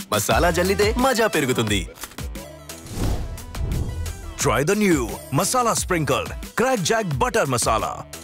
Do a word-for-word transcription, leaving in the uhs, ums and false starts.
మసాలా జల్లితే మజా పెరుగుతుంది. Try the new Masala Sprinkled Crack Jack Butter Masala.